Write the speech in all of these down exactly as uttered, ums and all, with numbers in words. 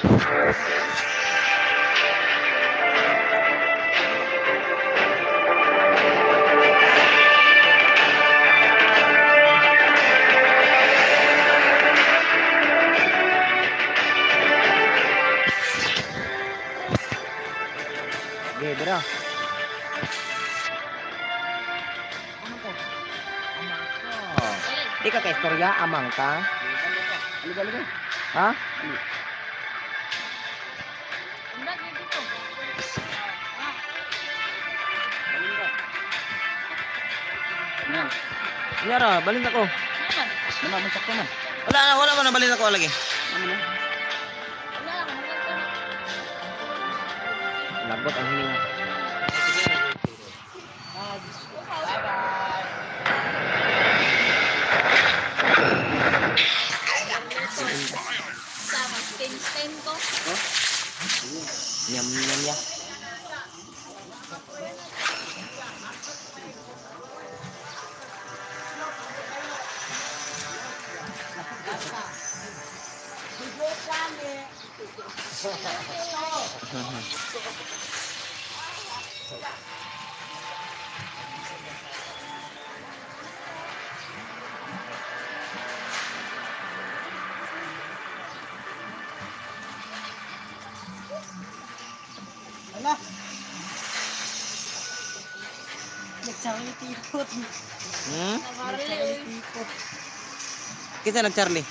Okay, bro. Oh. Di ka kay istorya, amang ka? Liga, liga. Ha? Nyara, balin ako. Naman, masak ko man. Wala na, wala man na balin ako lagi. Ano na? Lagot ang hininga. Nyam nyam ya. Ala. Nag-Charlie tipot. Hmm? Nag-Charlie tipot. Kita nag-Charlie.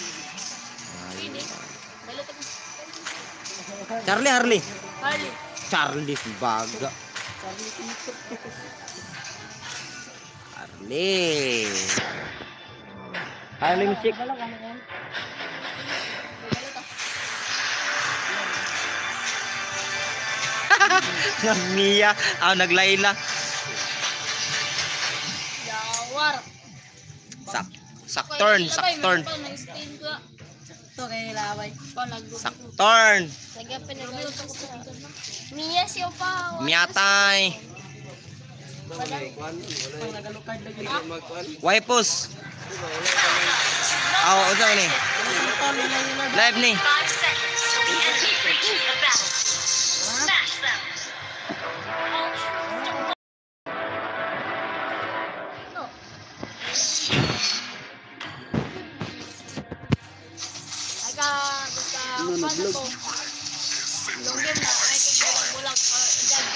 Charlie Harley. Harley. Charlie baga. Charlie tipot. Harley. Harley music. Mia, ah naglayla. Yawar. Sak sak turn, sak turn. Ito kay laway. Sak turn. Mia siya pa. Miatay. Wipos. Aw, usa ni. Live ni. Ano na vlog? Login na ay kay bulag diyan.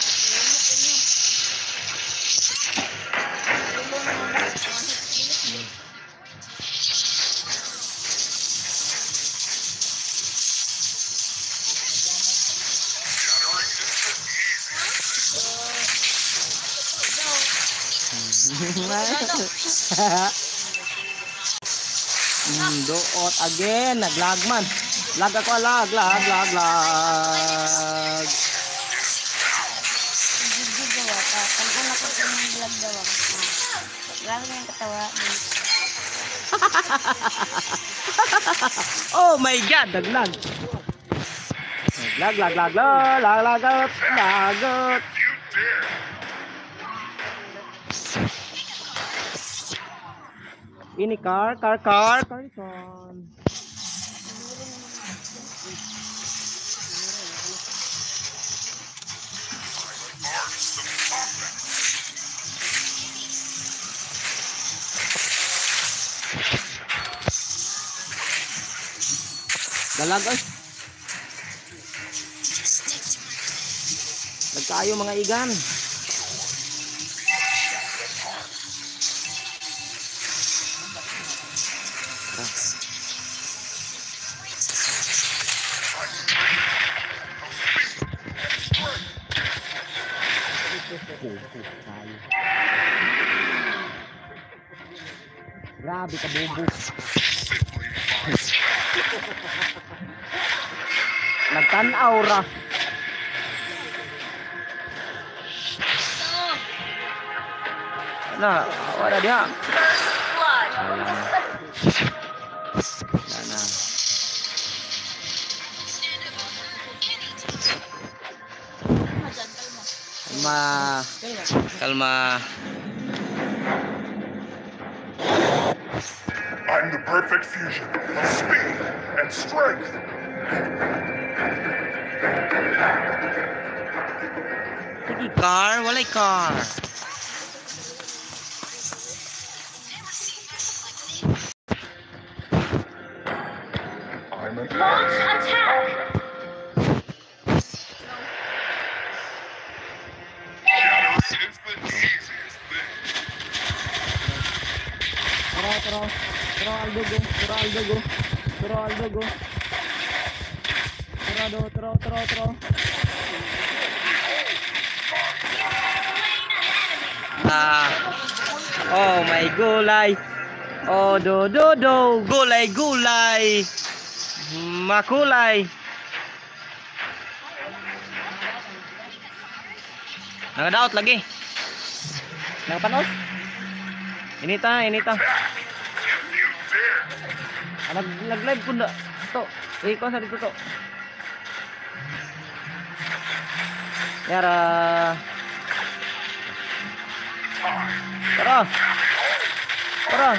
Hmm, doot again, naglag man. Lag ako, lag, lag, lag, lag. Hindi gawa ka. Ang anak ko sa mga vlog daw ako. Grabe na yung katawa. Oh my God, naglag. Lag, lag, lag, lag, lag, lagot, lagot. Ini car, car, car, Carson. Dalag ay. Nagkaayo mga igan. Grabe ka bobo. Nagtanaw ra. Na, wala dia. Wala na. Kalma. Kalma. I'm the perfect fusion of speed and strength. Sige, car. Walay car. Launch attack! Tara, tara. Tara, Aldo, go. Tara, Aldo, go. Tara, Aldo, go. Tara, do. Tara, tara, tara. Ah. Oh, my gulay. Oh, do, do, do. Gulay, gulay. Makulay. Nagadaot lagi. Nakapanos? Inita, inita. Ah, nag nag-live ko na. To. Eh, ko sa dito to. Yara. Tara. Tara.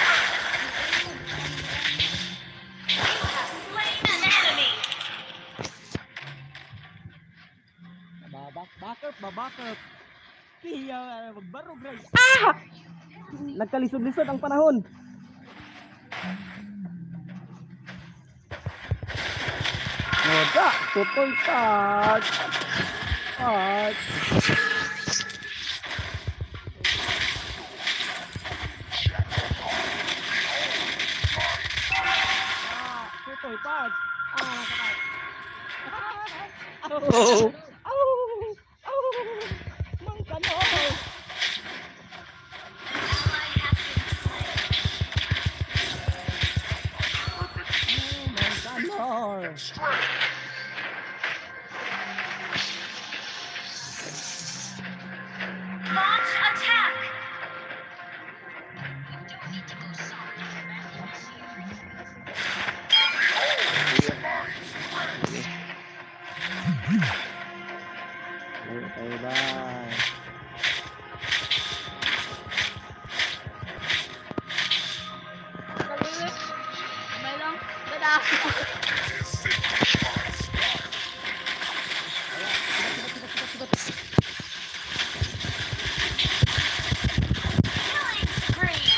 Babak, bakit, babakit. Kaya, magbarog rin. Ah! Nagkalisod-lisod ang panahon. Oda, tutoy pat. Pat. Ah, tutoy pat. Ah, kapag. Oh. Oh. Oh. Mangkano. Launch attack! Okay, bye. Kalulit. May lang. Dadah. Killing spree.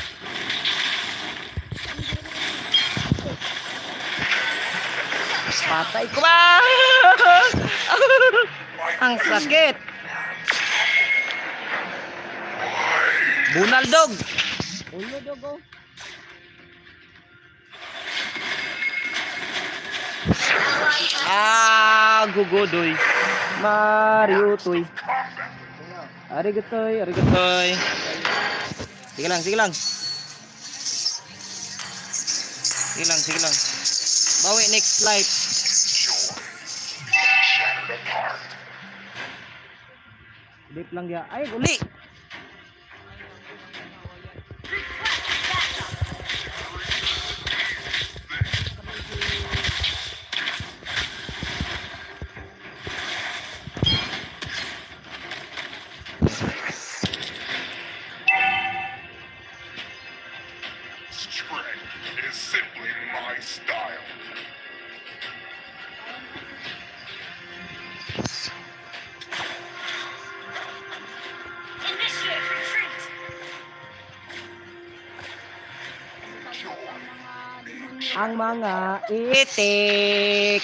Patay ko ba? Ang sakit. Bunaldog. Ulo dogo. Ah, gugudoy. Mario toy. Arigato, arigato. Sige lang, sige lang. Sige lang, sige lang. Bawi next flight. Dip lang ya. Ay, uli. Strength is simply my style. Initiate retreat. Ang mga itik.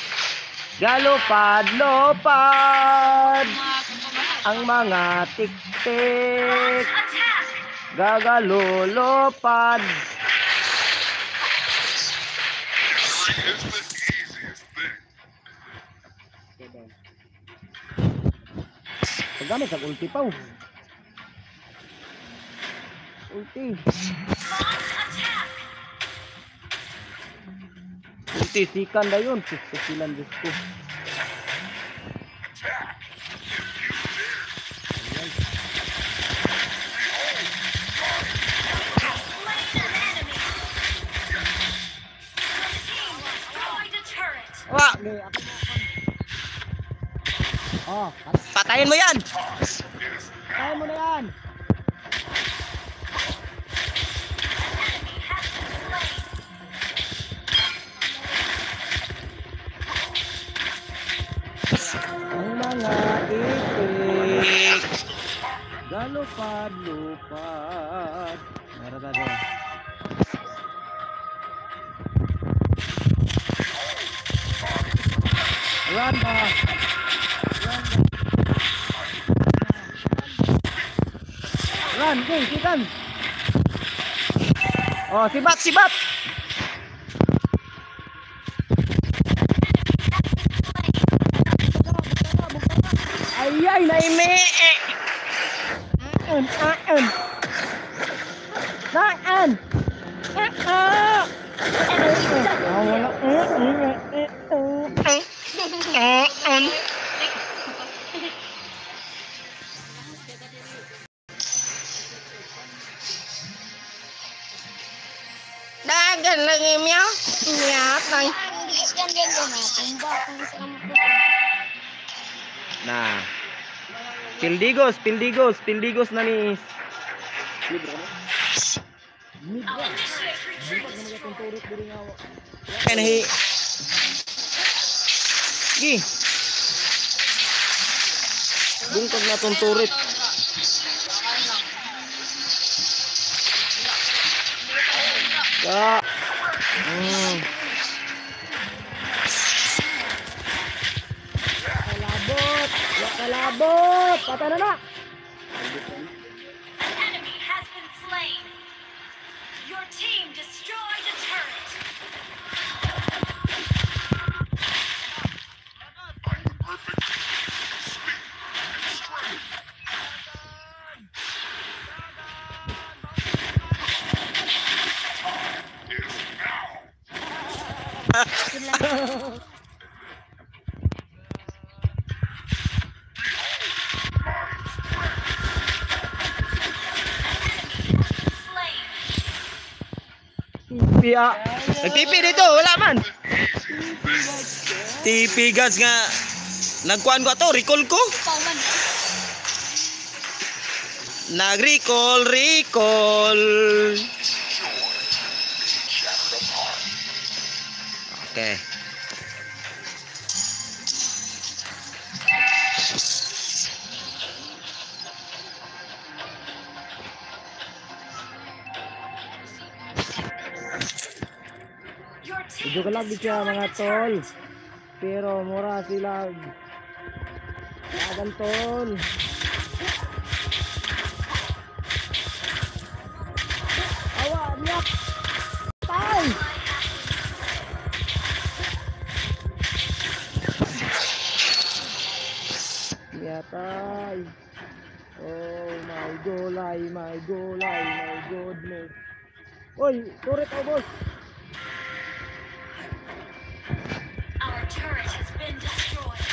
Galupad-lupad. Ang mga tik-tik. Attack. Gagalulupad. Is the easiest thing. Paggamit sa ulti pa. Ulti. Launch attack. Ulti, sikan na yun. Silan gusto. Wah! Oh, patayin mo yan! Patayin mo na yan! lupad, lupad. Meron tayo. Run ba? Run, okay, sikan. Oh, sibat, sibat. Ay, ay, naime. Aan, aan. Aan. Ah. Aan. Dagan lagi meow. Nyat nang. English kan dia na. Tumba kung gusto ka mo. Nah. Pildigos, pildigos, pildigos na ni. Kan hi. Gi. Bungkag na tunturit. Ya. Hmm. Kalabot, ya kalabot. Patay na na. An enemy has been slain. Your team destroyed a turret. I'm the perfect speed and strength. Is now. Slain. Pia. Nagtipi dito, wala man. Tipi guys nga. Nagkuhan ko to, recall ko. Pawan. Nag-recall, recall. Okay. Your team Medyo kalabit siya destroyed mga a tol. turret. Pero mura sila. Lagan tol. Awa, niyak. Tay! Yatay. Oh my golay, my golay, my goodness. Oy, turret ako boss. Our turret has been destroyed.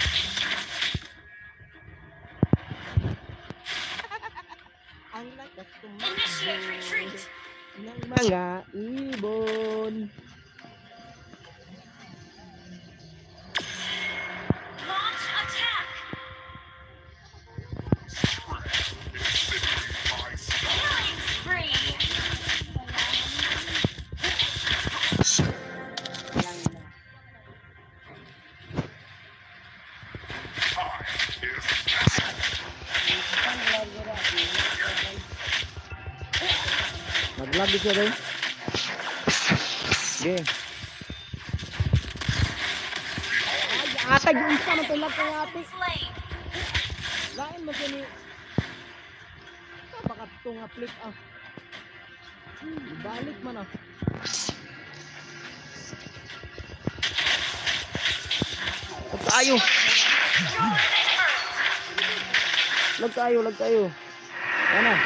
Ang lakas Initiate retreat. ng mga ibon. Launch attack. Killing spree. Nag-lag siya rin. Okay. Ay, atay yung isa man tulad kay ate. Slain. Lain mo siya ni. Baka itong nga-flip ah. Hmm, balik man ah. Lag tayo. Lag tayo, lag tayo. Yan na.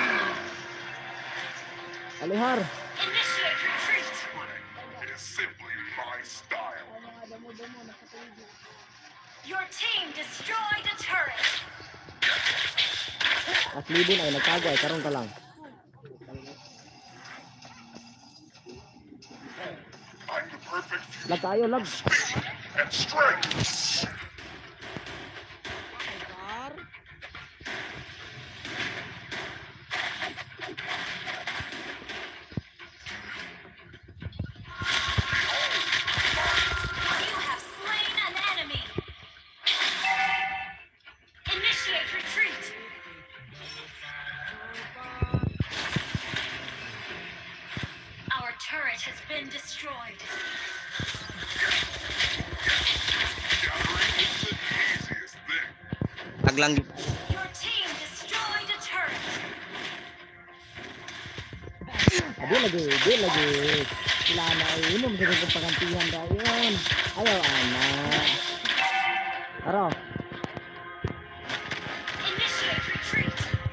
Alihar. Initiate retreat. It is simply my style. Your team destroyed a turret. At libon ay nagtago ay karon ka lang. I'm the perfect fusion Lag tayo, lag. of speed and strength. You have slain an enemy. Initiate retreat. been destroyed. Gathering is the easiest thing. Laglang. Your team destroyed a turret. Adi lagi, di lagi. Sila na inom sa kong pagantihan dayon. Ayaw anak. Aro. Initiate retreat.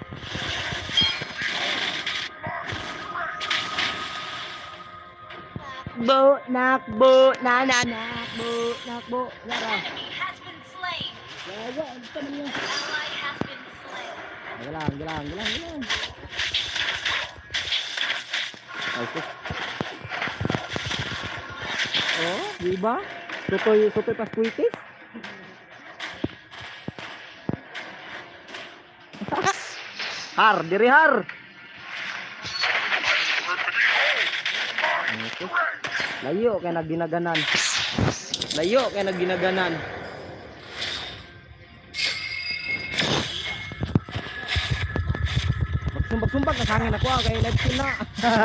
Bo, nakbo, na na nakbo, nakbo, yara. Enemy has been slain. Yawa, ito man yun. Ally has been slain. Galang, galang, galang, galang. Ay, sus. Oh, di ba? Sotoy, sotoy paskuitis. Har, diri har. Ay, sus. Layo kay nagginaganan. Layo kay nagginaganan. Magsumbag-sumbag na sangin ako kay live stream na.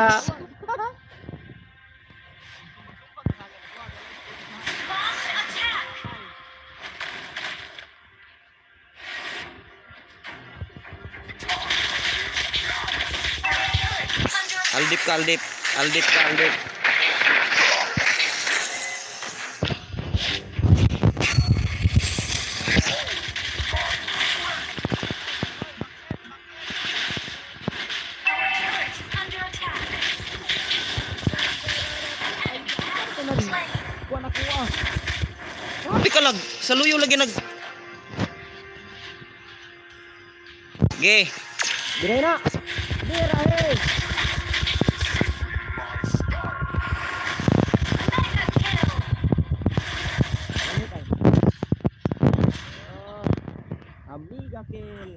Launch attack. Under Aldip ka, aldip. Aldip ka, aldip. our turret is under attack. Enemy has been slain. Kuha na kuha. Sabi ka lag. Saluyo lagi nag... Ge. Diray na. Dira eh. Mega kill. Ano kay? Oh. Amiga kill.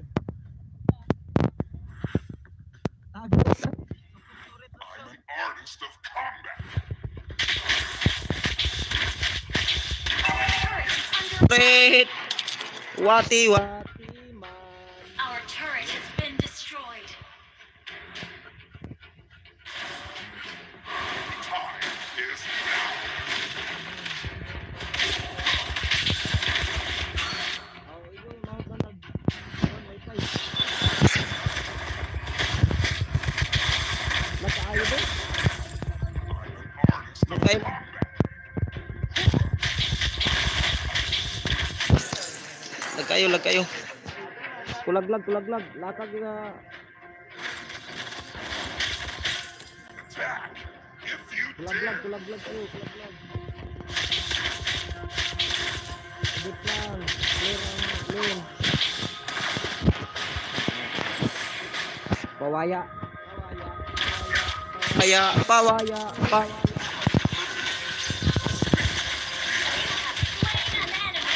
I'm an artist of combat. Our turret is under Wait. Wati wati man. Our turret has been destroyed. Time is now. Oh, igo mau ka nag. Wifi. Nakaayo ba? I'm an artist of Okay. combat. Lag kayo, lag kayo. Kulaglag, kulaglag. Lakag na. Attack if you Kulaglag, dare. kulaglag kayo, kulaglag. Edit lang. Clear ang lane. Pawaya. Pawaya. Pawaya. Pawaya. Slain an enemy.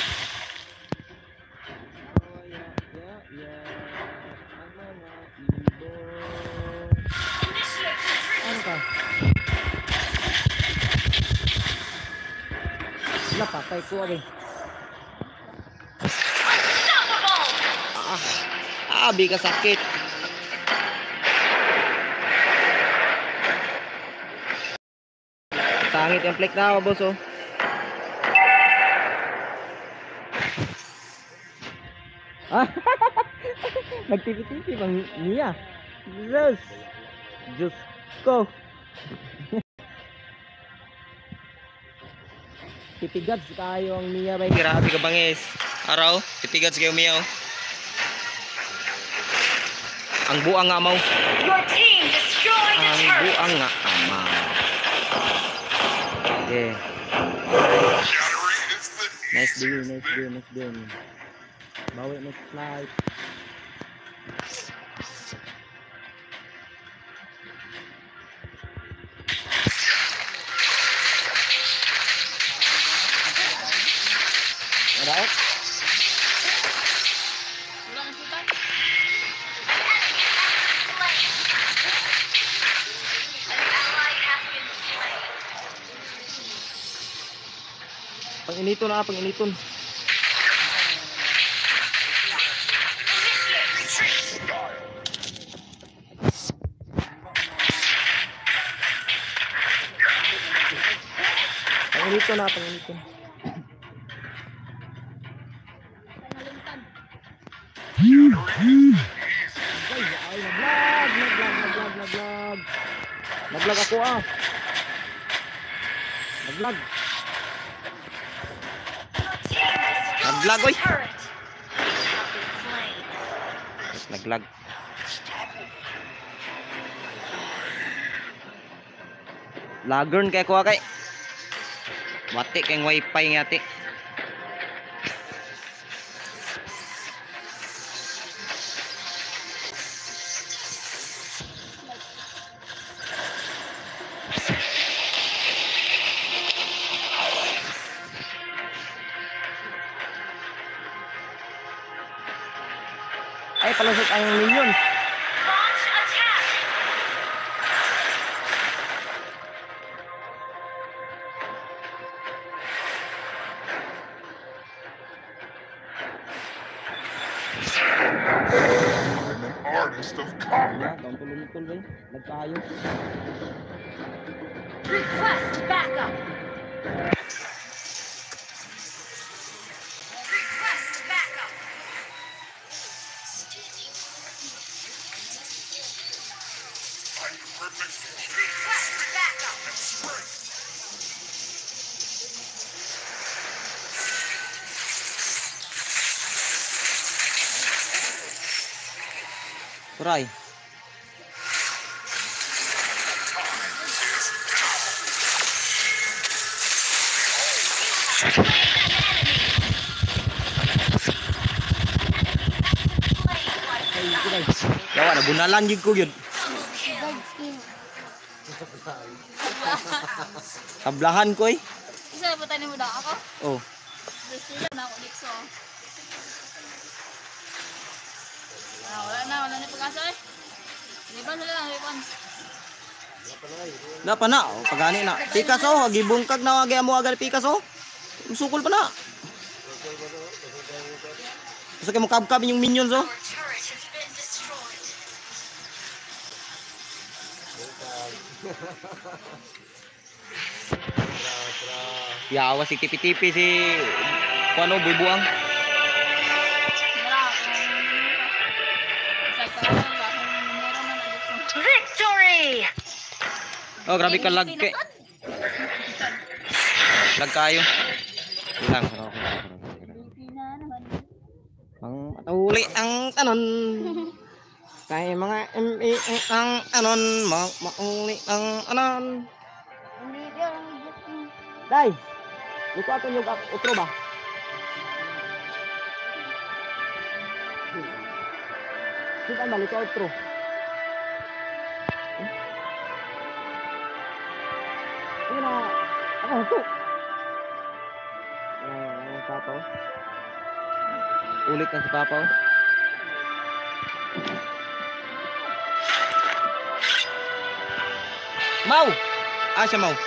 Pawaya. Ya, ya. Ang mga ibon. Initiate retreat. Ano ka? Sila patay ko abi. Unstoppable. Ah, abi ka sakit. Sangit yung plek na, boss, oh. Ah, nagtipi-tipi bang niya. Jesus. Diyos ko. Titigads tayo ang niya, bay. Grabe ka bangis. Araw, titigads kayo miyaw. Ang buang nga amaw. Your team destroyed a Ang turret. buang nga amaw. Yeah. Shattering is the Nice day, easiest nice thing. day, nice day. Bawi next flight. Alright. Pang-initon na, pang-initon. Pangilito na, pangilito na. Panalimutan. Ay, ay, naglag, naglag, naglag, naglag. Naglag ako ah. Naglag. Naglag, oy. Turret. Have been slain. Naglag. Lagern kay kuha kay. Wati kay wifi ngati. Ay, palusot ang minion. Launch attack. I'm an artist of combat. Doon tulong-tulong bay. Nagkayo. Request backup. Request backup. Find the perfect form Request backup. and strength. Turay. Yawa na bunalan jud ko gyud. Guard skin. Tablahan ko eh. Isa na tayo mo daw ako. Oh. Sila na ako dito. Ah, wala na, wala na pag-asa eh. Liban sila lang, liban. Na pa na, oh, pagani na. Picasso, gibungkag na wagi amo agal Picasso. Sukol pa na. Gusto kay mo kabkab yung minions oh. Our turret has been destroyed. Yawa si tipi-tipi si kuano bubuang. Wala ako. Isa ka lang, wala akong numero man dito. Victory! Oh, grabe ka lag kay. Lag kayo. Ilang. Pilipina naman. Ang matuli ang tanon. Kay mga M E ang anon, ma mauli ang anon. Hindi dia lang dito. Dai. Ito ato yung utro ba? Sino ang balik utro? Ano na? Ano ito? Ah, Papa. Ulit na si Papa. Mau! Ah, siya mau.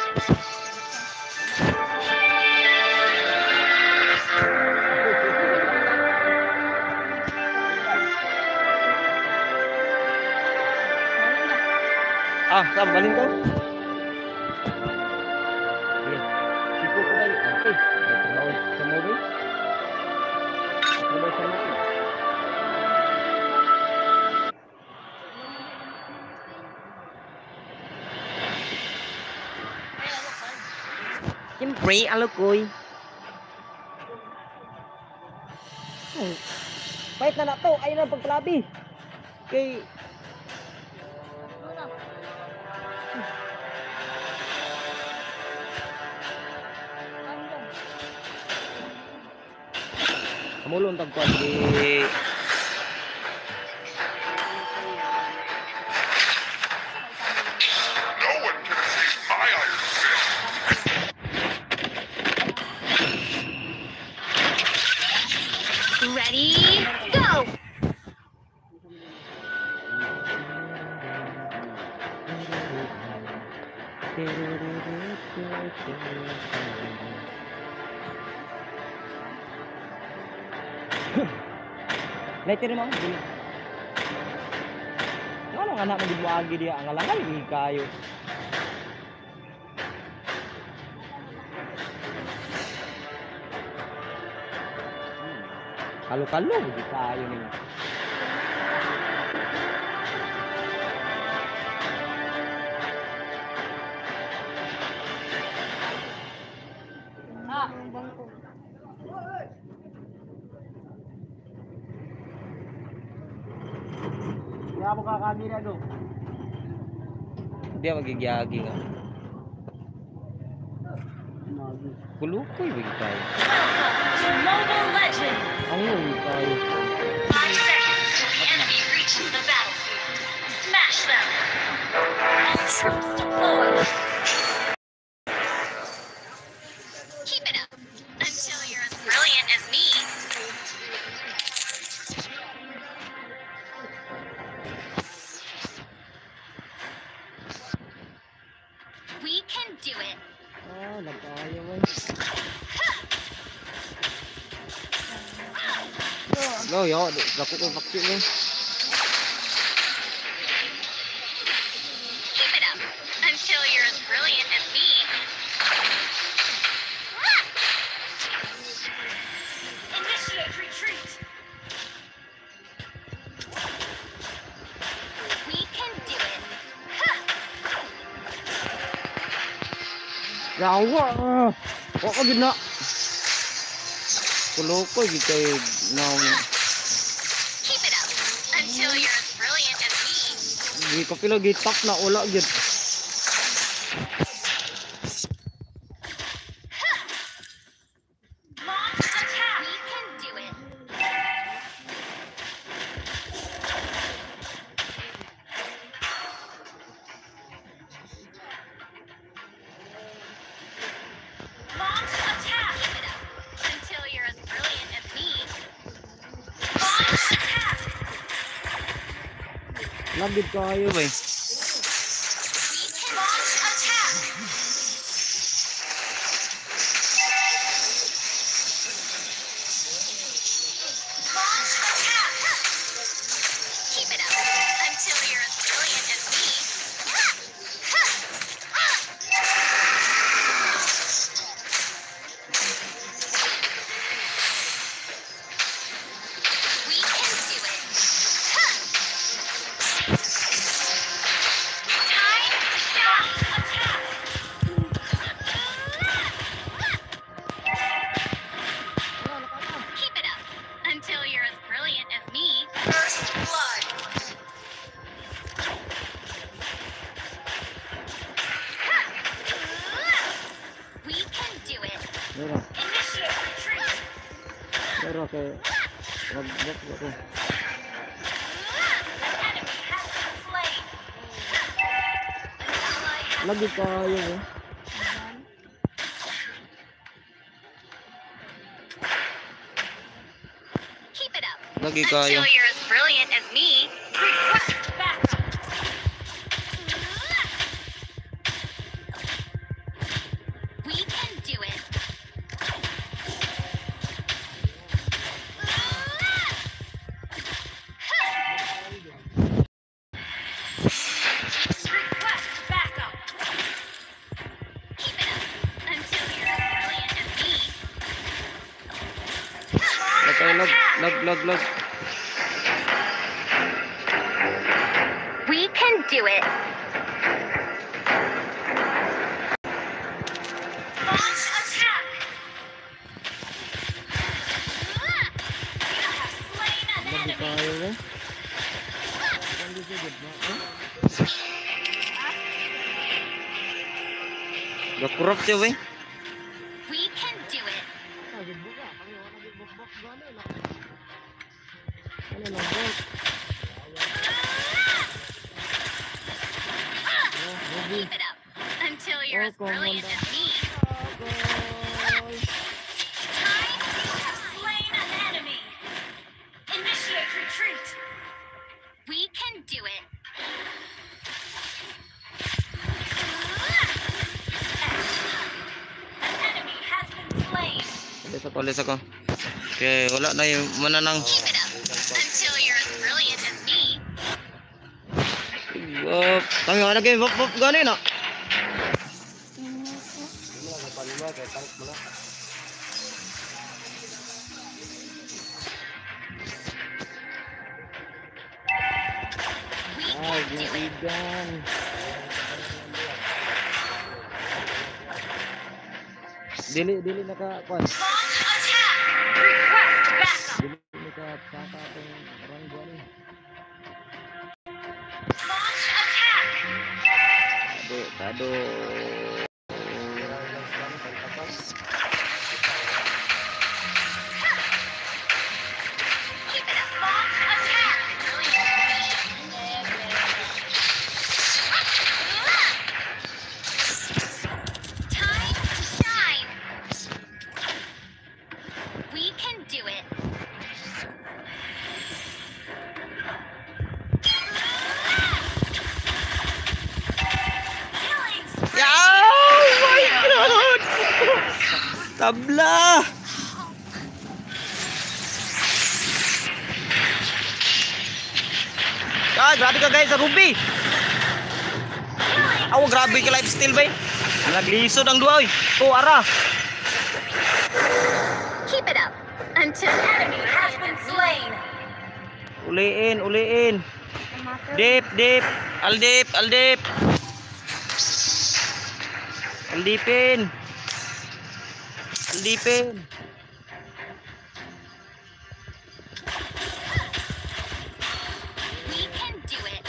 Ah, saan? Galing ko? Sige. Siko ko ba yun? Okay. Ay, tumawag sa movie. Tumawag sa movie. Siyempre, alukoy. Hmm. Pahit na na to. Ayun na pagpalabi. Kay... Kamulong tagpuan di... No one can escape my iron fist. Ready? Go! Later mo, dili. Ano nga na magbuagi dia ang alangan ni kayo. Kalo-kalo, di tayo nih. Ah. Kaya mo kakamera do. Dia magigiyagi nga. Kulukoy bagi tayo. To Mobile Legends! Ang uwi tayo. Five seconds till the enemy reaches the battlefield. Smash them! All troops deployed! Keep it up until you're as brilliant as me. We can do it. Ah, nagtayo eh. No, yo, dako ko vaccine eh. Keep it up until you're as brilliant as me. Initiate retreat. We can do it. Yawa. Wa ka gid na. Kulukoy gid kay now. Keep it up until you're as brilliant as me. Di ko pila gitak na wala gid. Launch attack. We can do it. Launch attack. Keep it up until you're as brilliant as me. Launch attack. Lagid kayo ba eh. Launch attack. Launch attack. Keep it up until you're as brilliant as me. We can do it. Time shot attack. Keep it up until you're as brilliant as me. First blood. We can do it. Pero, Initiate retreat. pero kay wag wag ko. Enemy has been slain. Ally has Lagid kayo eh. Keep it up Lagi kayo. until you're as brilliant as me. Request backup. We can do it. Request backup. Keep it up until you're as brilliant as me. Lag kayo, lag lag lag lag. We can do it. Launch attack. You have slain an Lagid enemy. kayo eh. Hindi siya gid na. Eh? Gakurap siya eh. We can do it. Ah, gid buka. Kami wala gid bok-bok gani na. Ano lang bok. Keep it up until you're as Oh, brilliant Commander. as me. Time you have slain an enemy. Initiate retreat. We can do it. An enemy has been slain. Alis ako, alis ako. Okay, wala na yung mananang. Keep it up until you're as brilliant as me. Wop, tangi wala kayo wop wop gani na. Huwag na igan. Dili, dili naka, kwan. Launch attack! Request backup! Dili naka, saka itong parang buwan eh. Launch attack! Kado, kado. Keep it up! Launch attack! Time to shine! We can do it! Killing spree! Oh my God! Tabla! Ah, grabe ka guys sa Ruby! Aw, grabe ka lifesteal ba eh? Naglisod ang duwa eh. To, ara! Keep it up until enemy has been slain! Uliin, uliin. Dip, dip. Aldip, aldip. Aldipin. Aldipin. We can do it!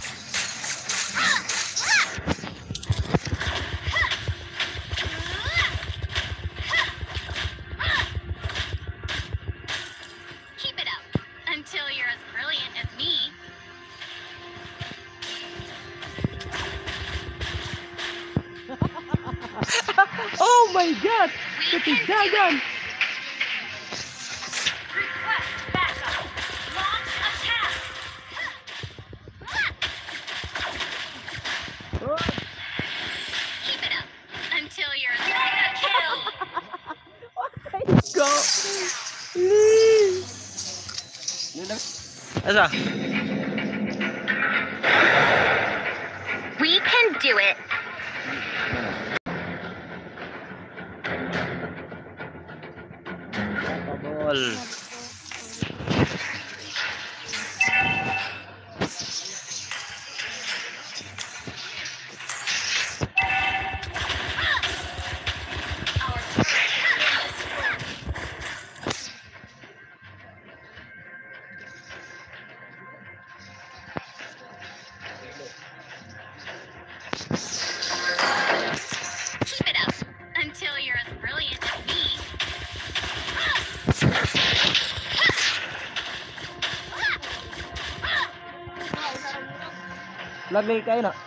Keep it up until you're as brilliant as me. Oh my God! We can do Katigagan! it! Request backup! Launch attack! Oh, Keep it up until you're mega kill! go! Asa? We can do it! Kabol. Keep it up until you're as brilliant as me. Lagay kayo na.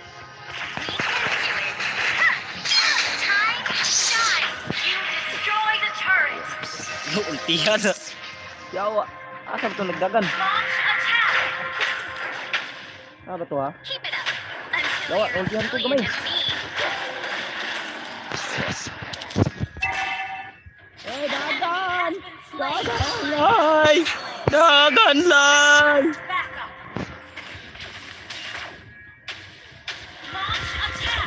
Time to shine! You destroy the turret! Ultihan na. Yawa. Asa ba ito nagdagan? Launch attack! Ano ba ito ha? Keep it up until Yawa, you're as ultihan ko brilliant gamay. as me. Eh, dagan! Slain. Lay! Dagan, lay! Backup! Launch attack!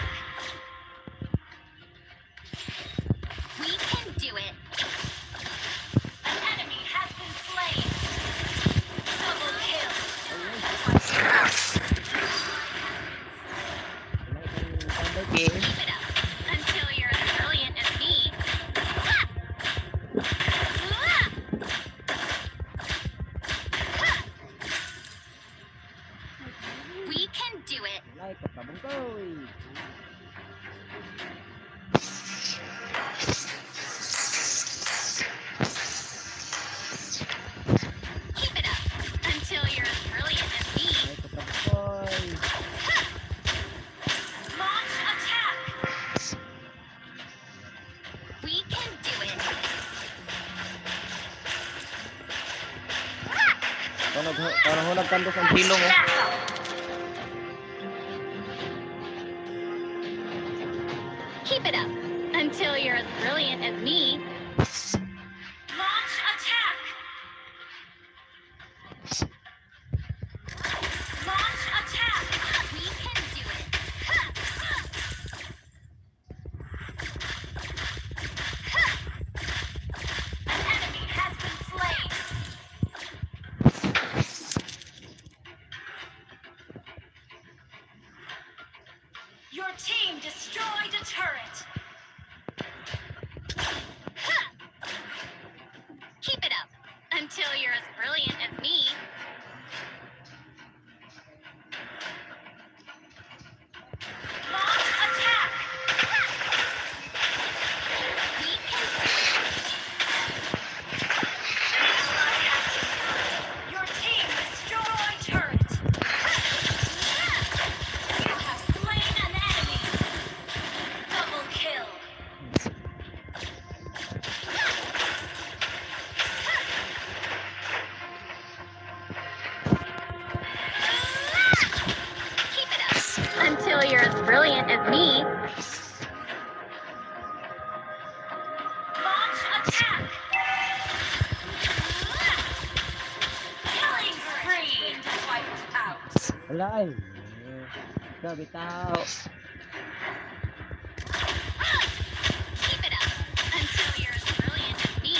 We can do it! An enemy has been slain! Double kill! Okay. Keep it up until you're as brilliant as me. We can do it. Lay, katabang ko eh. Keep it up until you're as brilliant as me. Lay, katabang ko eh. Launch attack! We can do it. Parang parang hunag kandos ang silong oh. Backup! Keep it up until you're as brilliant as me. Launch attack! Launch attack! We can do it. An enemy has been slain. Your team destroyed a turret. Huh. Keep it up until you're as brilliant as me. Launch attack. We can. Your team destroyed turret. You have slain an enemy. Double kill. Keep it up until you're as brilliant as me. Launch attack. Killing spree. Wiped out. Wala ay. Sabi tao. Keep it up until you're as brilliant as me.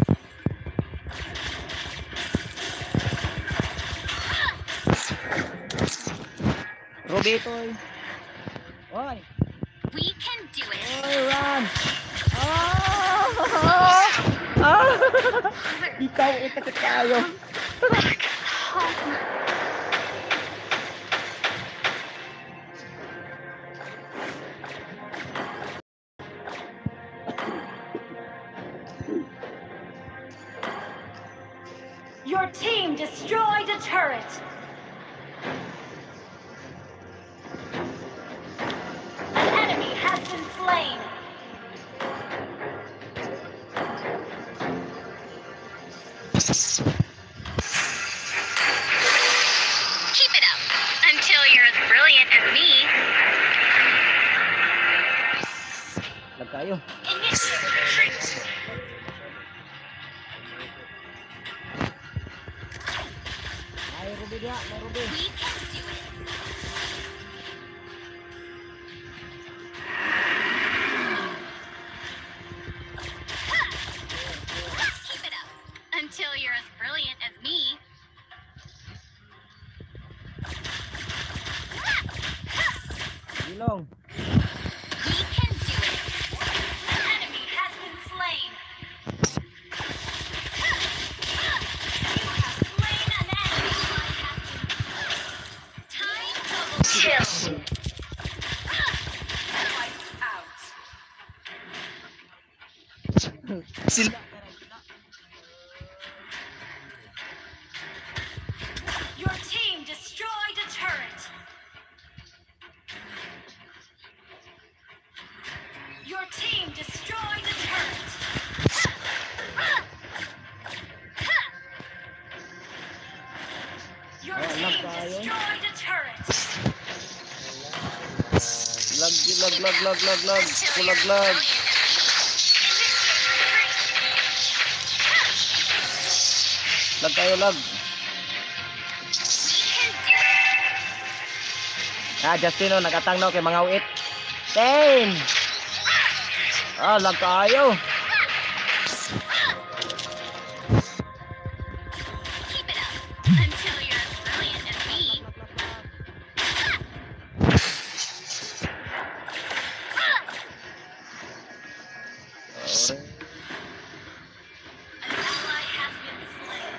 Ruby ito ay. Oy! We can do it. Oy, run! Ah! Ah! Ikaw, itakot tayo. Your team destroyed a turret. An enemy has been slain. Keep it up until you're as brilliant as me. Lag tayo. Initiate retreat. Ay, Ruby dia, may Ruby. We can do it. Keep it up until you're as brilliant as me. Gilong. We can do it. An enemy has been slain. You have slain an enemy. Time double kill. Wiped out. Sila. Your team destroyed a turret. Your team destroyed a turret. Your Oh, team lag tayo. destroyed a turret. Lag, lag, lag, lag, lag, lag. Kulag, lag. Lag tayo, lag. Ah, Justino, nagatang no kay mga uit. Ten! Ah, lag tayo. Keep it up until you're as brilliant as me. An ally has been slain.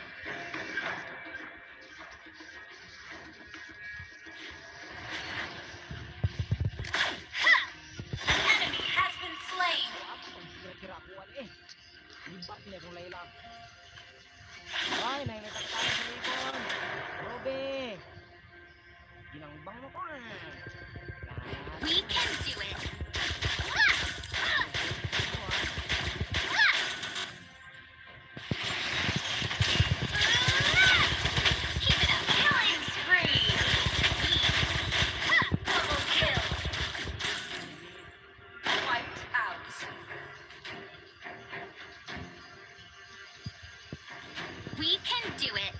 An enemy has been slain. Kira-kira ako wala eh. Libat niya kung layla. Ay, nainagtak tayo sa likod. Ruby! Ginangbang mo ko ah. We can do it. Keep it up. Killing spree. Double kill. Wiped out. We can do it.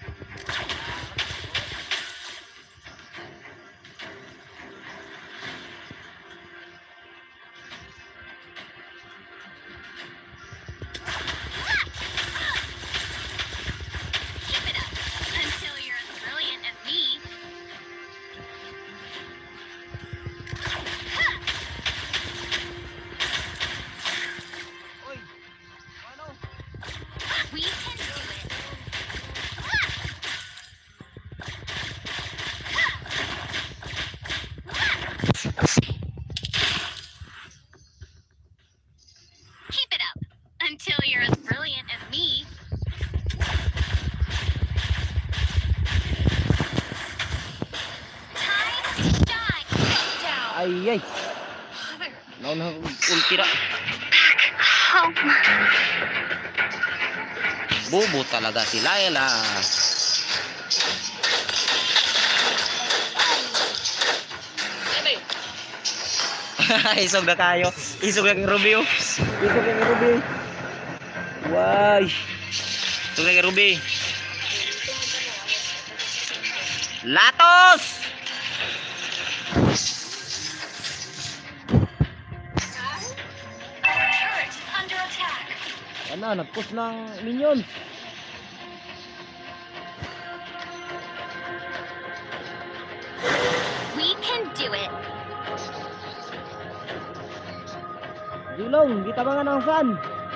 Die. Down. Ay, ay. Naunang ulti na. Bobo talaga si Layla. Isog na kayo. Isog na kay Ruby. Oh. Isog na kay Ruby. Why? Isog na kay Ruby. Latos! Turret is under attack. Ano, nag-push ng minions. We can do it. Dilong, di tabangan ng sun.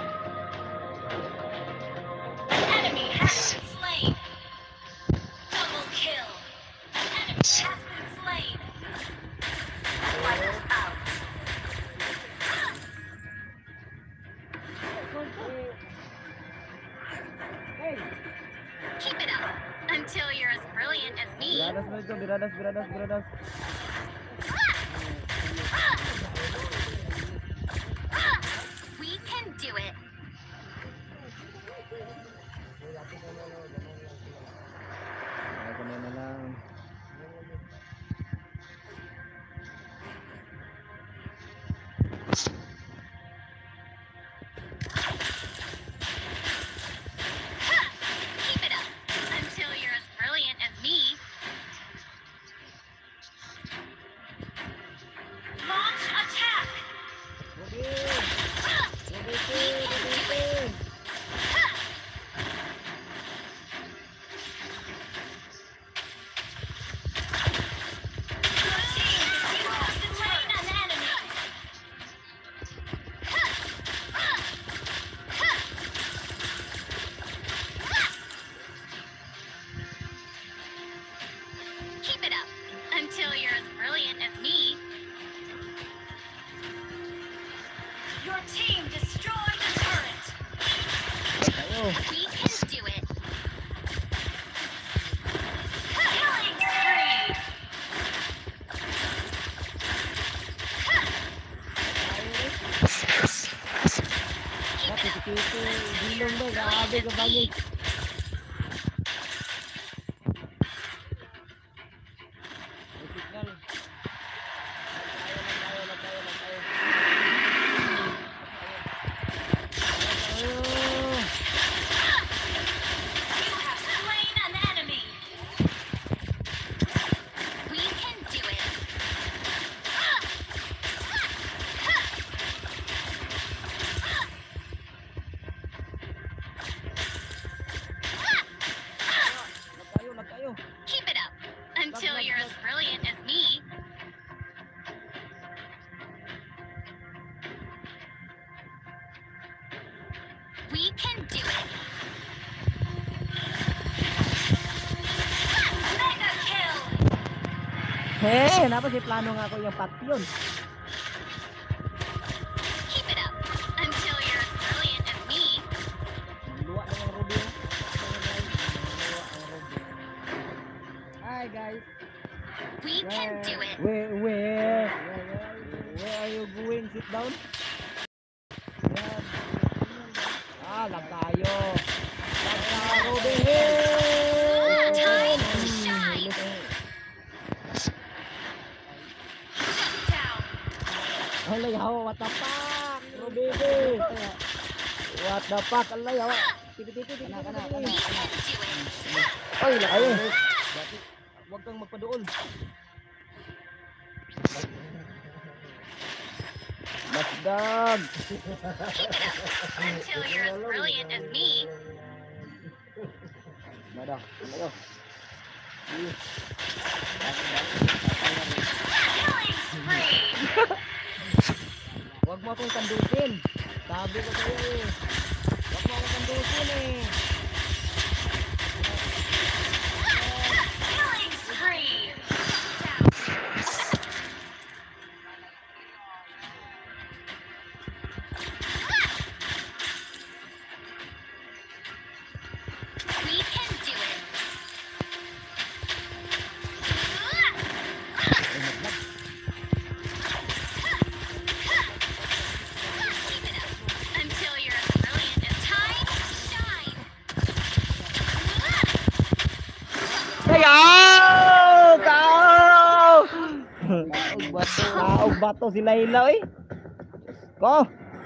An enemy has been slain. Double kill. An enemy has been slain. Wipe us out. Keep it up until you're as brilliant as me. Biradas mo ito, biradas, biradas, biradas. We can do it. Ay, ganun na lang. Keep it up until you're as brilliant as me. Launch attack. Ruby! Ruby, We can do Ruby, it. Ruby. Your team has slain an enemy. Keep it up until you're as brilliant as me. Your team destroyed the turret. Tayo. We can do it. Killing spree. Keep it up Kiti-kiti, Dilong ba? until Grabe you're ka as ba brilliant niya? as me. Signal. Tayo lang, tayo lang, tayo lang, tayo. Tayo. You have slain an enemy. We can do it. Tayo, lag tayo. Keep it up until you're as brilliant as me. We can do it. Mega kill. Hey, napa si plano nga ako yung pack yun. Keep it up until you're as brilliant as me. Luwa na yung Ruby. Luwa ang Ruby. Hi guys. We can do it. Where, where, where are you going? Sit down. Yan. Ah, lag tayo. Lag tayo, Ruby. Time to shine. Shut down. Alay, hawa, what the fuck? Ruby. What the fuck? Alay, hawa. Titi-titi, titi, We can do it. Oy, lakayo. Huwag kang magpadoon. Masdag. Keep it up until you're as brilliant as me. Nada, ano? Killing spree. Huwag mo akong kandusin. Sabi ko sa'yo eh. Huwag mo akong kandusin eh. Killing spree. We can do it. bato. Naog bato si Layla eh. Ko.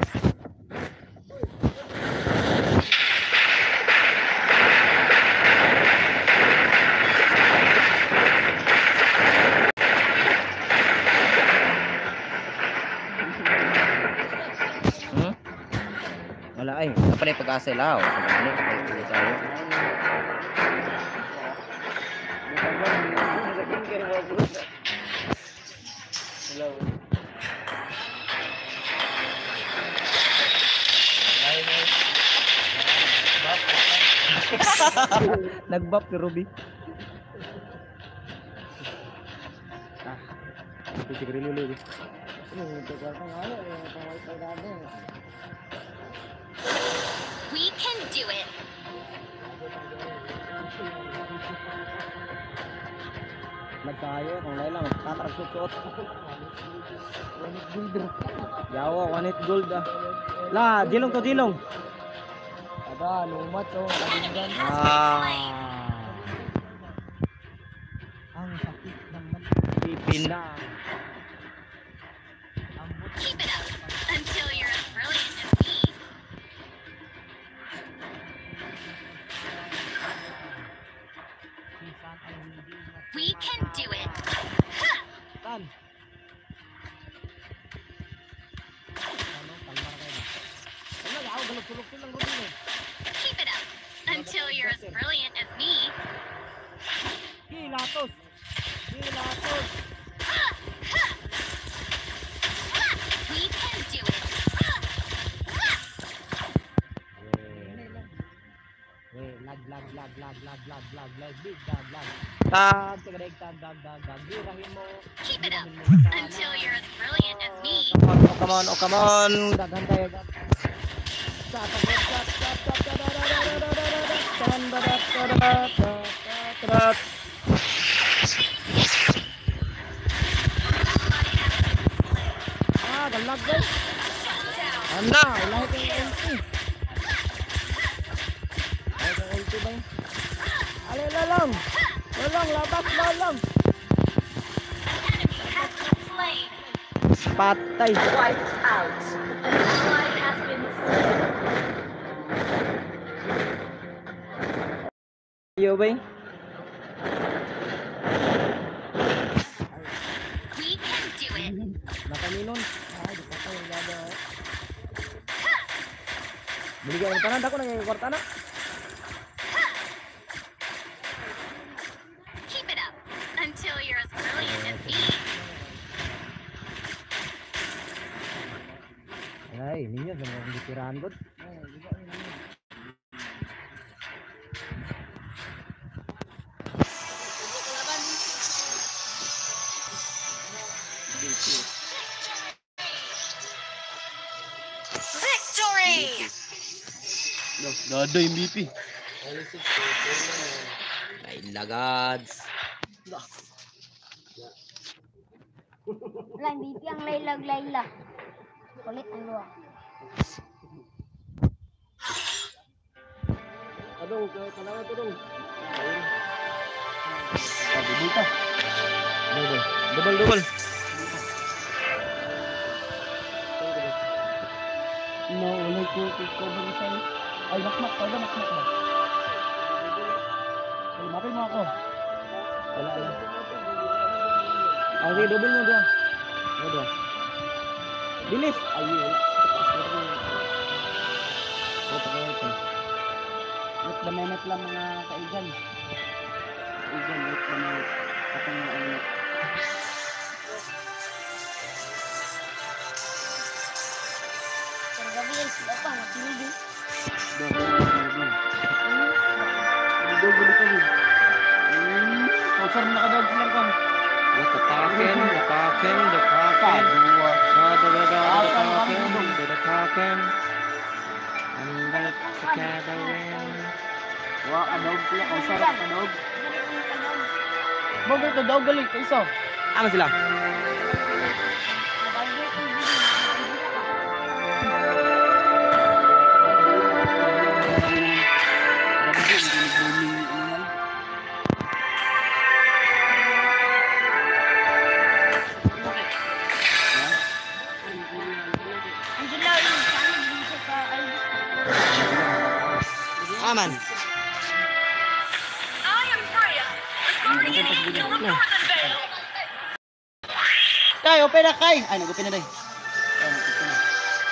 Hmm? Wala ay, wala pa rin pag-asa lao. Ano? Ay, tayo. Nagbap si Ruby. Ah, ito si Grilo Lili. We can do it. Lag tayo, kung Layla magtatarag suot. Yawa, one hit gold ah. La, jilong to jilong. Ada, lumat oh, kabinggan. Ah. Ang sakit naman. Pipina. Keep it up until you're as brilliant as me. We can do it. Ha! Tan. Ano, kalmar kayo na. Ano, yaw, galog-sulog silang Ruby eh. Keep it up until you're as brilliant as me. Hilatos. Hilatos. Ha! Ha! Ha! We can do it. Ha! Ha! Weh, lag, lag, lag, lag, lag, lag, lag, lag, big, lag, lag. Tag, tigadig, tag, tag, tag, tag, birahin mo. Keep it up until you're as brilliant as me. Oh, come on, oh, come on. Daghan tayo, daghan. Sat, sat, sat, sat, sat, sat, sat, sat, sat, sat. Ah, galag guys. Anda, ilahi kang ulti. Ilahi kang ulti ba yun? Ale, lalong. Lalong, labas, lalong. Enemy has been slain. Patay. Wiped out. An ally has been slain. Yo, bay. We can do it. Nakaminon. Ay, di pa tayo gada. Binigyan ng tanan, dako nang kwarta na. Keep it up until you're as brilliant as me. Ay, ninyo sa mga ditirahan ko. Victory! Dado yung B P. Ay, lagads. Wala, hindi ang laylag-layla. Kulit ang luwa. Aduh, kailangan ito dong. Sabi dito. Double, double, double. No, wala ko cover sa'yo. Ay, nakmak, wala nakmak ba? Ay, mapin mo ako. Wala, wala. Okay, double mo doon. Ano doon? Bilis! Ay, wala. Oh, pagkakas ito. Wait the minute lang mga kaigan. Kaigan, wait the minute. Atong mga minute. Pero gabi yan sila pa, nakilig. Doon, doon, doon. Doon, gulo ka rin. Kausar mo nakadawag sila kan. Dakaken, dakaken, dakaken. Dua. Dada, dada, dakaken, dakaken. Ang galit sa kadawin. Wa, kadawag sila, kausar, kadawag. Bagay kadawag galing, kaiso. Ano sila? man. I am Freya, reporting in aid to the Northern Vale. Kay, open na kay. Ay, nag-open na day. Ay, nag-open na.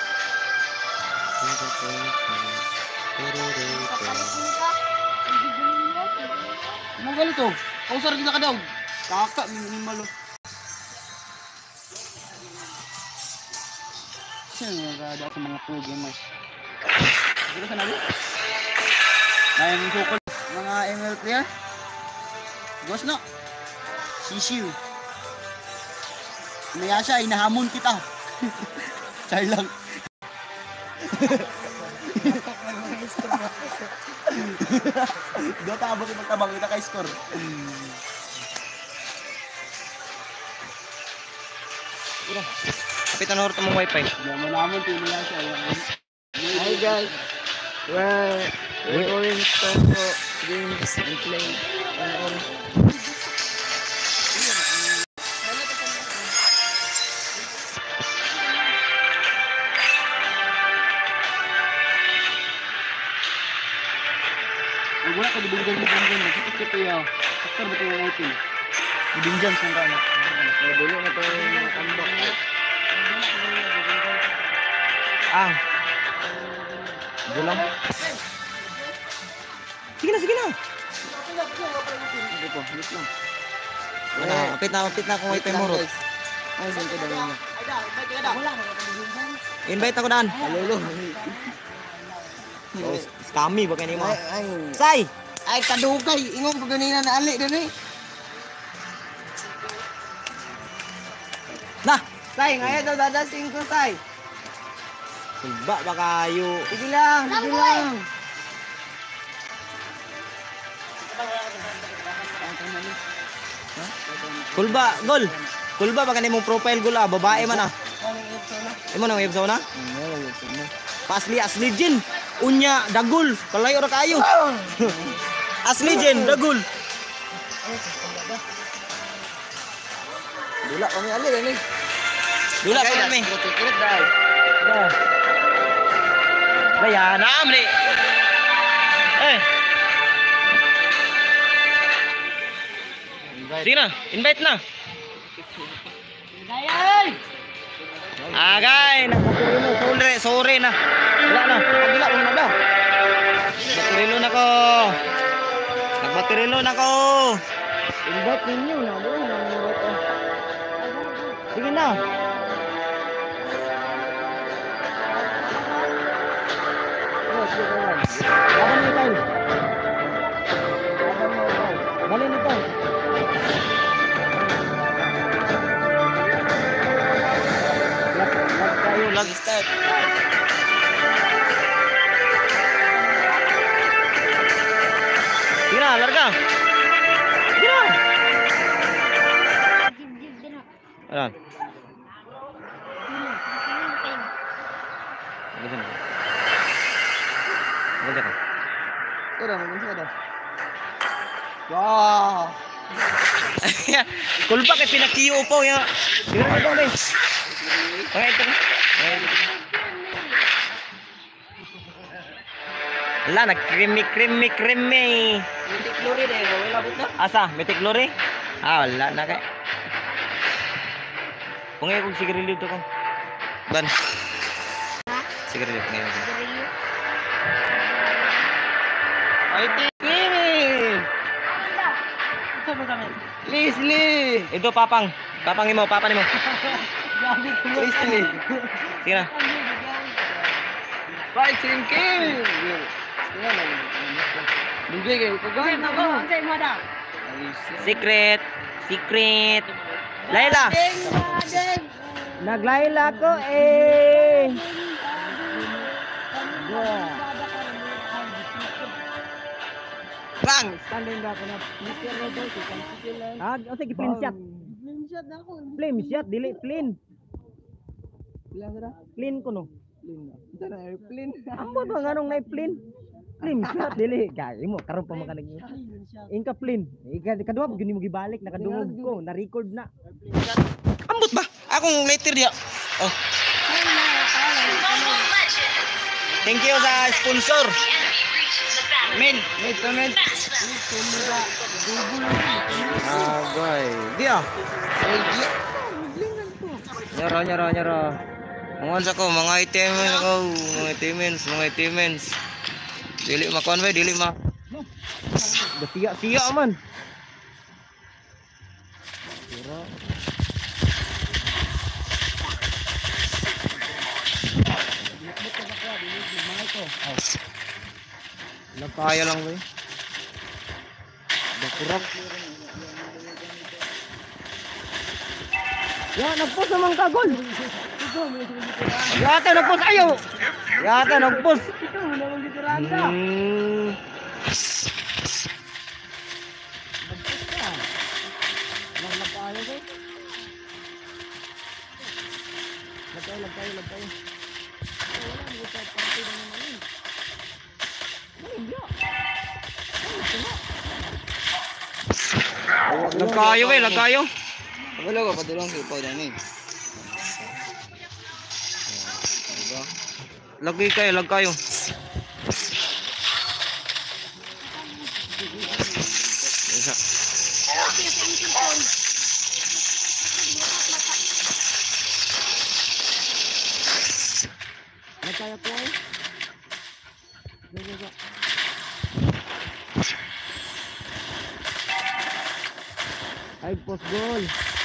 Kapalit mo ka. Hindi guling mo. Ano galit to? Kausar kita ka daw. Kaka, minimal. Sino nagkada sa mga pro gamers? Dito sa nabi? Dahil yung sukol. Mga M L player. Gos no? Sisiw. Naya siya, inahamon kita. Char lang. Dota abang magtabang kita kay score. Kapitan horto mong wifi. Yaman naman tinila siya. Hi guys. Well, we're going to talk about games and play. And all. Wala ka dibigyan mo dyan. Sakit ko yaw. Sakit ba yung item? Dibigyan sa kana. Dulu na tayo yung tambak. Ah. Gulang. Sige na, sige na. Sige po, hit lang. Ano, apit na, apit na akong wifi mo, Rod. Ay, saan ka daw niya? Invite ako daan. Lolo. Oh, scammy ba kanina mo? Ay, ay. Say! Ay, kadugay. Ingong pa ganina na ali din eh. Na! Say, ngayon daw dadasing ko, Say. Kulba ba kayo? Sige lang, sige lang. Kulba, gol! Kulba ba kanina mong profile gol ah? Babae man ah. Imo nang websaw na? Pasli asli jin. Unya dagul. Kalayo ra kayo. Asli jin dagul. Dula kami ali din eh. Dula pa kami. Sikret dai. Bayan na amri. Eh. Sige na, invite na. Gayay! Agay, nagbaturilo, sorry, sorry na. Wala na, pagila ko na daw. Nagbaturilo na ko. Nagbaturilo na ko. Invite ninyo na. Bro, nang-invite ko. Sige na. Oh, sige ka lang. Laban ni Kyle. Laban mo ako. Bali nito. Lag, lag tayo, lag start. Sige na, larga. Sige na. Jib-jib din ako. Ayan. Sino? Sino yung time? Sige na. Sige ka. Ito daw, magunsa ka daw. Wow! Kulpa kay pinakiyo po ya. Sige na ito ni. Okay, ito. Ala, nag-creamy, creamy, creamy. Mitik lori deh, wala but na. Asa, metik lori? Ah, wala na kay. Pungay kong sigarilyo to ko. Ban. Sigarilyo ngayon. Garilyo. Ay, tikin! Ito ba kami? Leslie! Ito papang. Papang mo, papa nimo. Leslie! Sige na. Right, sinking! Bigay kayo, pagkain na ba? Ansay mo daw. Secret. Secret. Layla. Ding, ding. Naglayla ko eh. Bang! Standing ba ako na? Nipir na daw. Sikang sikil lang. Ah, o sige, flame shot. Flame shot na ako. Flame shot, dili flame. Bilang ka na? Flame ko no. Flame na. Ito na airplane. Amo ba nganong na flame? Flame shot dili. Kaya mo karon pa makanig. Inka flame. Ika kadua gyud mo gibalik nakadungog ko, na-record na. Ambot ba? Akong later dia. Oh. Mobile Legends. Thank you sa sponsor. The enemy reaches the Mid, mid to mid. Agay. Di ah. Nyara, nyara, nyara. Mga sa ko, mga itemens ako, mga itemens, mga itemens. Dili makuan ba, dili ma. Siya-siya man. Nagkaya lang ba eh. Bakurap. Ya, nagpos naman ka, Gol. Yata, nagpos. Ayaw. Yata, nagpos. Hmm. Lagkayo, lagkayo, lagkayo. Lagkayo eh, lagkayo. Wala ko padulong si Pau dani. Lagi kayo, lagkayo. Isa. Lagkayo ko eh. Ay, post goal.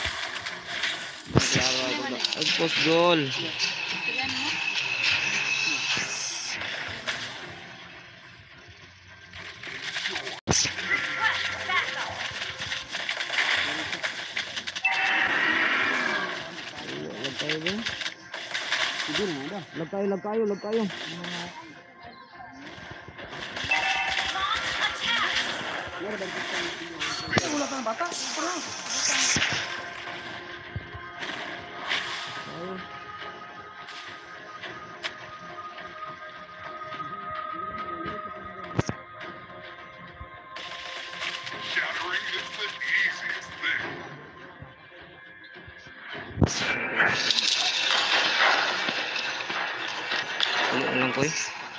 Ay, post goal. Lagkayo ba? Sige na ba? Lagkayo, lagkayo, lagkayo. Wala pang bata. Shattering is the easiest thing. Ano lang ko eh.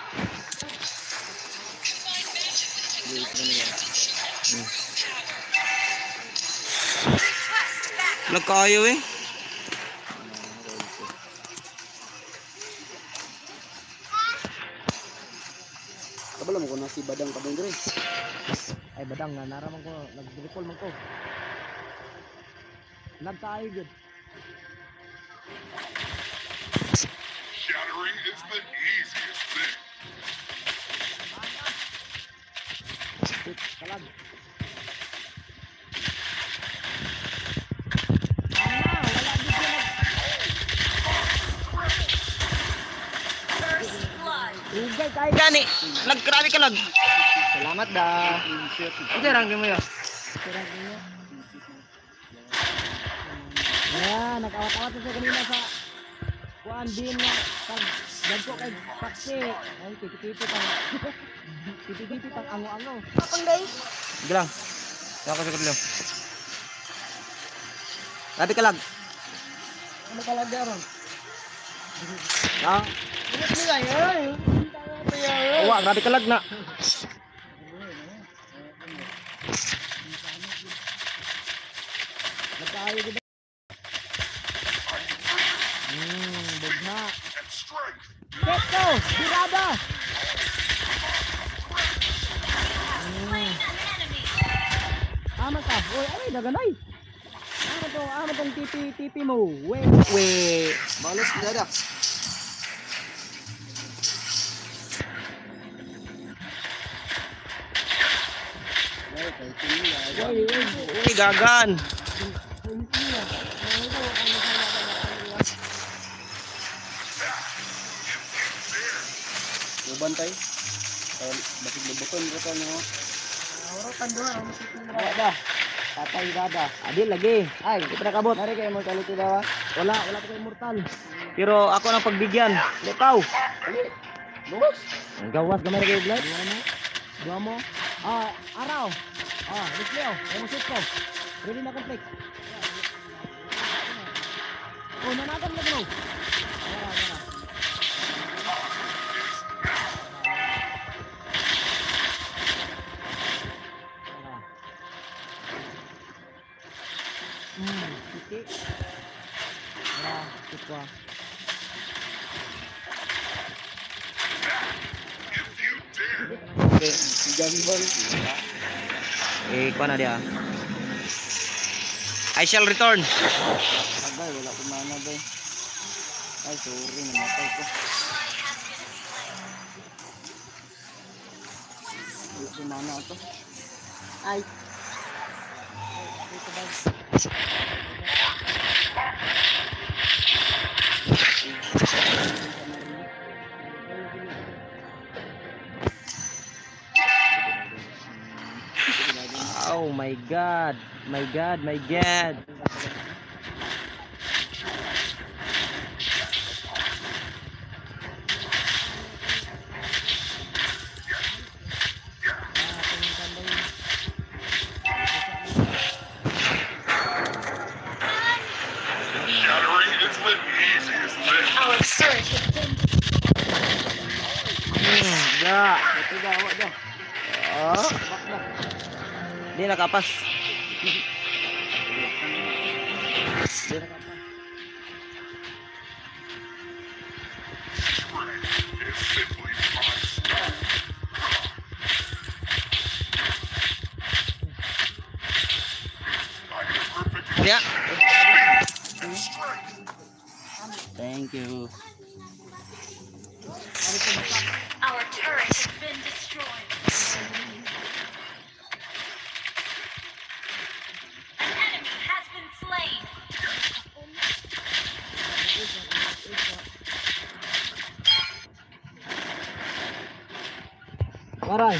Lagkayo eh. Kabalo mo ko na si Badang kabang dire. Ay badang na naraman ko nag-recall man ko. Nagkayo gud. Shattering is the easiest thing. Kalag. Ugay tayo gani. Naggrabe ka lag. Salamat da. Ito ranking mo yun. Ayan, nag-awat-awat siya kanina sa kuan din nga pag dagko kay taksi. Ay, titi-titi pang titi-titi pang ango-ango. Kapang day. Sige lang. Saka sa kadlaw. Grabe ka lag. Ano ka lagi aron? Ha? Ano nila yun? Awa, grabe ka lag na. Nagkaayo gud. Hmm, bugna. And strength. Seto, birada. Slain an enemy. Ama ka. Oy, ay daganay. Ama to, ama tong tipi tipi mo. We, we. Balos dada. Oy, oy, oy, gagan. Uban tay. Basig lubuton ko ta no. Wala da. Patay dada. Adil lagi. Ay, kita na kabot. Nari kay mortality daw. Wala, wala pa kay immortal. Pero ako nang pagbigyan. Letaw. Gawas. Gawas gamay kay blood. Dua mo. Ah, araw. Ah, Lisleo. Ay mo shoot ko. Ready na complete. Oh, nanatan na bro. Wala, tutwa. If you dare. Okay, gambol. Eh, kuha na dia. I shall return. Agay, wala ko mana bay. Ay, sorry, namatay ko. Wala ko mana ito. Ay. Oh my god. My god, my god. Shattering is the easiest thing. Our turret has been Da. Ito gawa daw. Oh. Di nakapas. It's simply my style. I am perfect Ya. and strength. Thank you. Our turret has been destroyed. An enemy has been slain. Waray.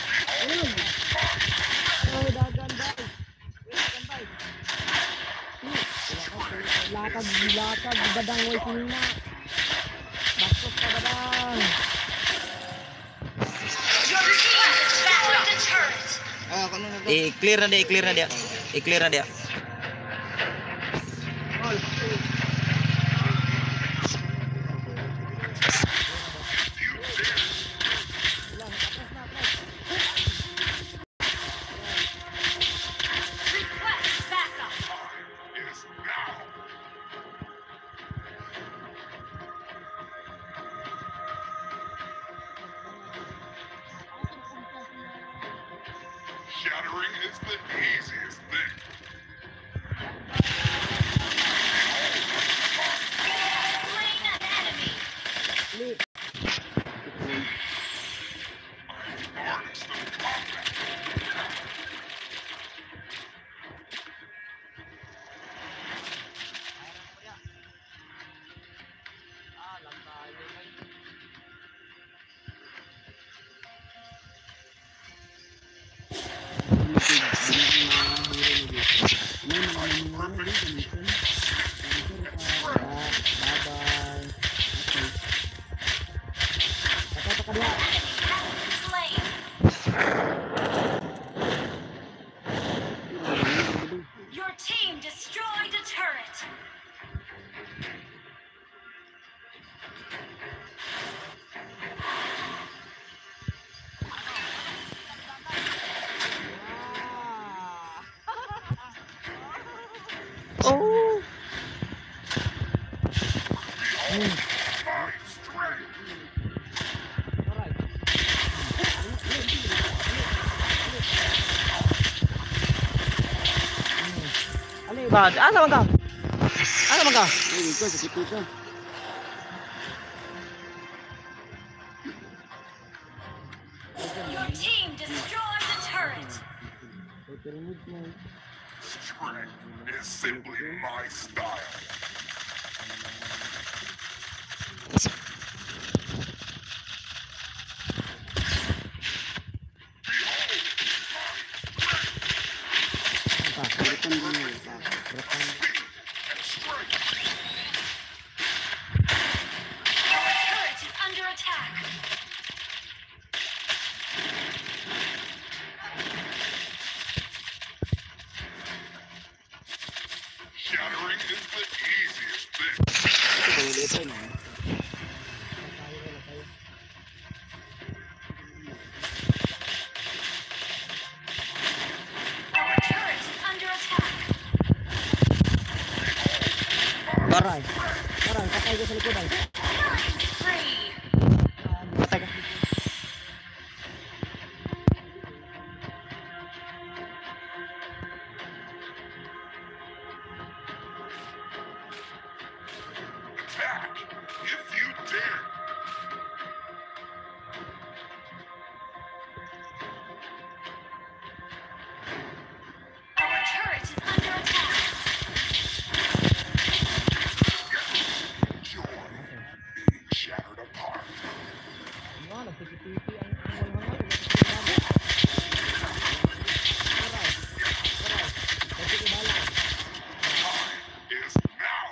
Lakad, lakad, badang way sina. Bakos ka badang. Your team has destroyed the turret. Ah, kano na daw? I-clear na dia, i-clear na dia. I-clear na dia. Request backup. Is now. Shattering is the easiest thing. Slain an enemy. Artist of combat. Slain. Your team destroyed a turret. Oh. My strength. Ba, asa man ka? Asa man ka? Ay, ikaw, sakit ito. Your team destroyed the turret. Strength is simply my style. Balikan ko na. Our turret is under attack. Shattering is the easiest thing. Ito, ito, ito. Our turret is under attack. Baray. Taray. Taray, patay ko sa likod ay. Spree. Patay ka. Attack if you dare. Our turret is under attack. Joy being shattered apart. Ano, nagtiki-tiki ang ang mga mga. Taray. Taray. Nagtiki-bala. Is now.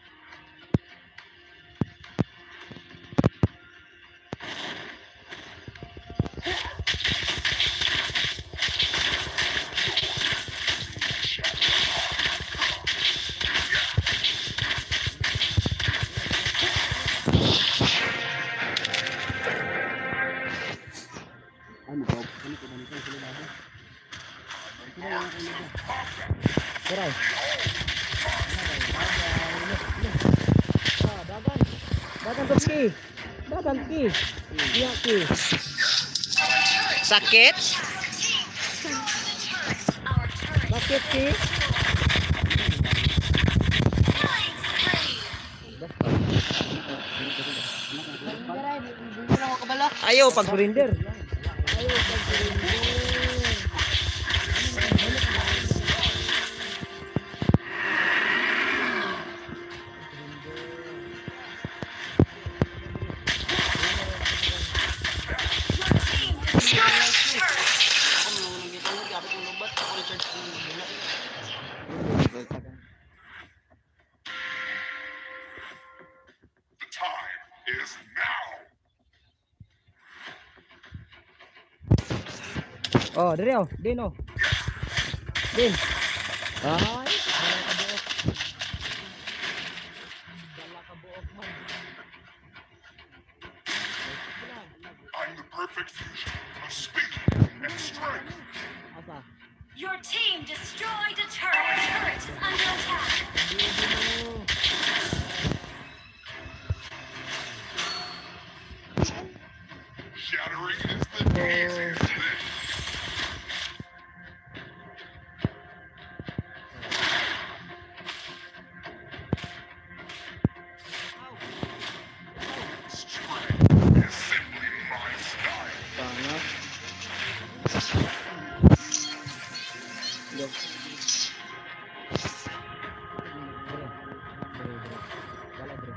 Taray. Ah, dagan. Dagan to ki. Dagan ki. Iya ki. Sakit? Our turret Bakit ki? killing spree. Ayaw pag Surrender. Ayaw pag surrender. Team destroyed turret. The time is now. Oh, diri oh. Din oh. Din. Ay, wala ka buok. Wala ka buok man. I'm the perfect fusion of speed and strength. Asa? Your team destroyed a turret. Our turret is under attack. Hindi mo. Shattering is the easiest thing. Strength is simply my style. Tanga. Go. Wala bro.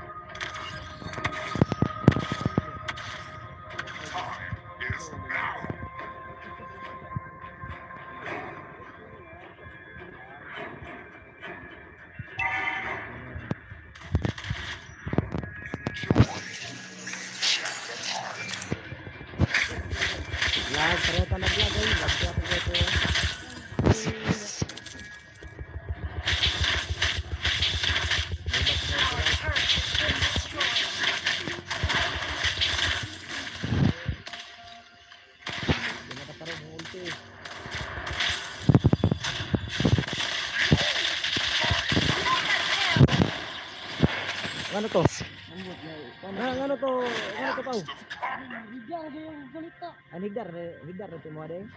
Time is now. Joy being shattered apart. Lag, pareho ka nag-lag ay. Lag siya ako ito. Our turret has been destroyed. Hindi nakataroon ng ulti. Ano to? Ano, ano to? Ano to pao? An higdar, eh, higdar ito mo ade.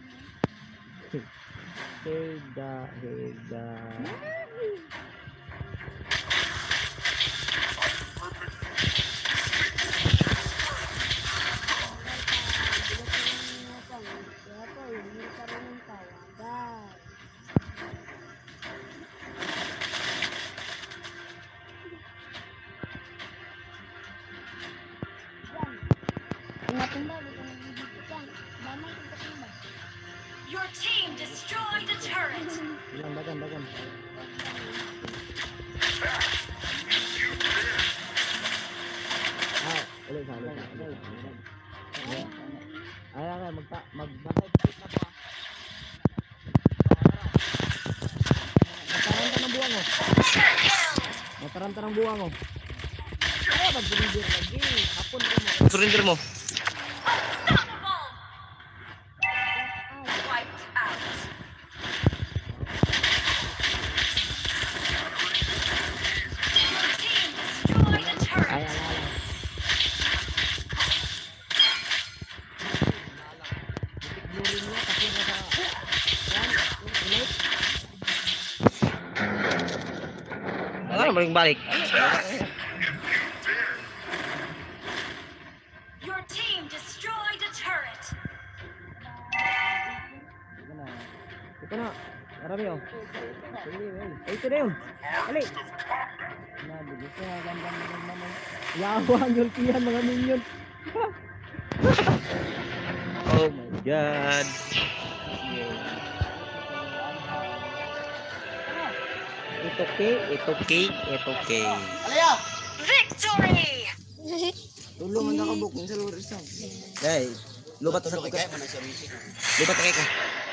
Higda, higda. Your team destroyed a turret. Dagan, dagan, dagan. Ah, ulit sa ulit. Ulit. Ulit. Ay, ay, magta, magbakay pa na po. Mataranta ng buwang mo. Mataranta ng buwang mo. Ay, mag-surrender lagi. Hapon ka mo. Surrender mo. Unstoppable. Wiped out. Your mo ring balik. Your team destroyed a turret. Ito na. Ito na. Marami oh. Ay, ito na yun. Ali. Nabigis na. Ganda mo naman. Yawa ang yulpihan mga minion. Oh my god. Ito okay, ito okay, ito okay. Alaya! Victory! Tulo man nakabuk sa lugar isang. Dai, lubat sa Okay, kukas. kaya mo na siya music. Lubat na ko.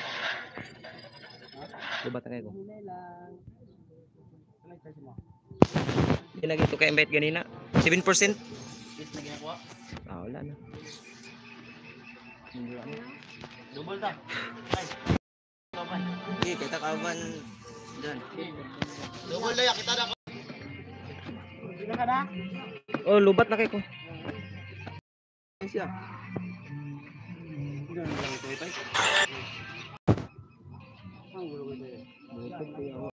Lubat na ko. Ginagi to kay embed ganina. seven percent. Hit na ginakuha. Ah, wala na. Double ta. Ay. Kaban. Okay, kita kaban dyan. Double laya, kita na ko. Oh, lubat na kay ko. Siya. Ang gulo ko